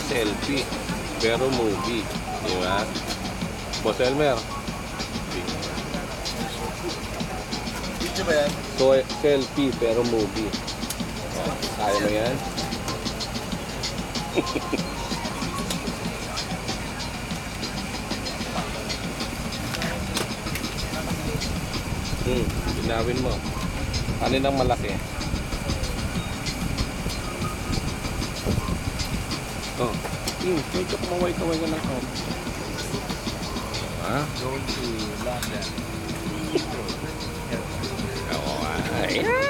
selfie. Pero movie. Di ba? Boss Elmer. Video ba yan? So, selfie pero movie. Kaya mo yan? Ginawin mo. Ano nang malaki? Oh. Medyo kumaway-kaway ka ng konti. Ha? Going to London. Oo. Ayan.